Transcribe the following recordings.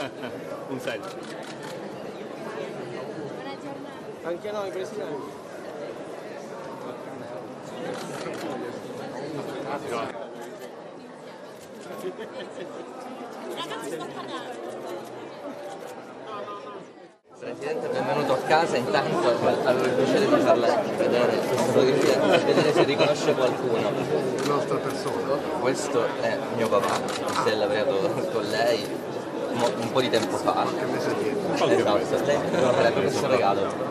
Un selfie. Anche noi, Presidente. Presidente, benvenuto a casa. Intanto avevo il piacere di farla vedere questa fotografia, vedere se riconosce qualcuno. Nostra persona? Questo è mio papà, si è laureato con lei un po' di tempo fa. Che mese dietro? Esatto, lei mi farebbe questo regalo.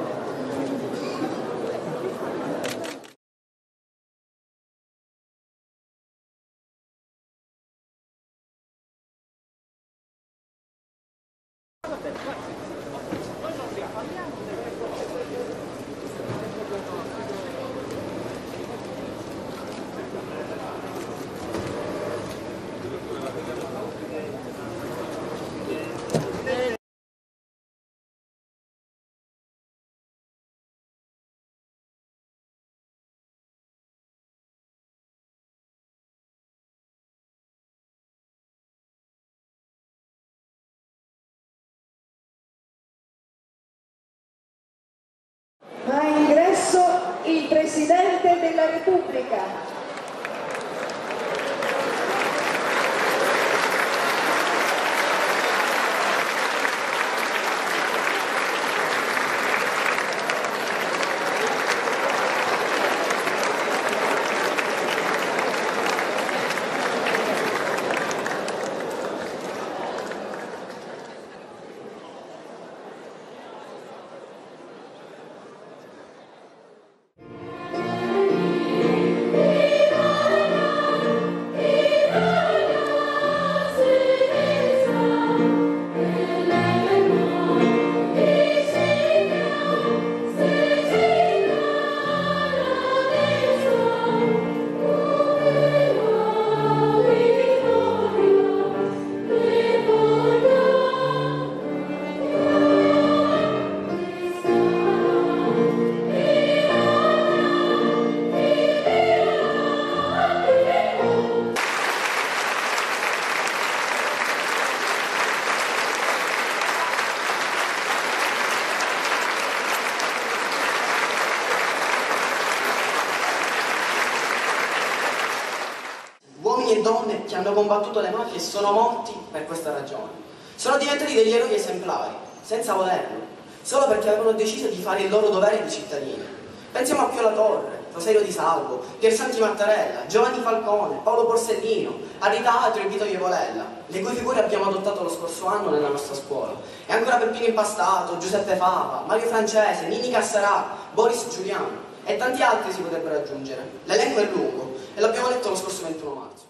Ha ingresso il Presidente della Repubblica. Uomini e donne che hanno combattuto le mafie sono morti per questa ragione. Sono diventati degli eroi esemplari, senza volerlo, solo perché avevano deciso di fare il loro dovere di cittadini. Pensiamo a Pio La Torre, Rosario Di Salvo, Piersanti Mattarella, Giovanni Falcone, Paolo Borsellino, Rita Atrio e Vito Ievolella, le cui figure abbiamo adottato lo scorso anno nella nostra scuola. E ancora Peppino Impastato, Giuseppe Fava, Mario Francese, Nini Cassarà, Boris Giuliano e tanti altri si potrebbero aggiungere. L'elenco è lungo e l'abbiamo letto lo scorso 21 marzo.